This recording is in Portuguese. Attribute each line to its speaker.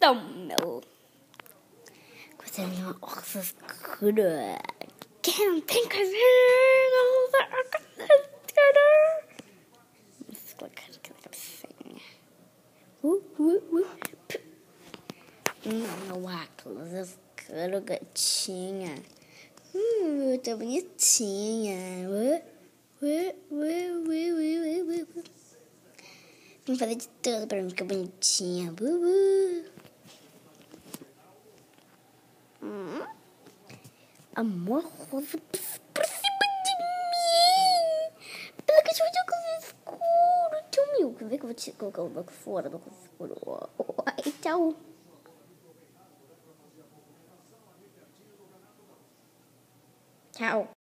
Speaker 1: Então, meu. Você é uma orça escura. Quem tem que ver? Vamos colocar aqui na cabecinha. Meu óculos escuro, gatinha. Tá bonitinha. Vamos fazer de tudo pra mim ficar bonitinha. Amor rosa por cima de mim. Pela que eu de óculos escuro. Tchau, meu. Quer ver que eu vou te colocar o óculos fora do óculos escuro? Ai, tchau. Tchau.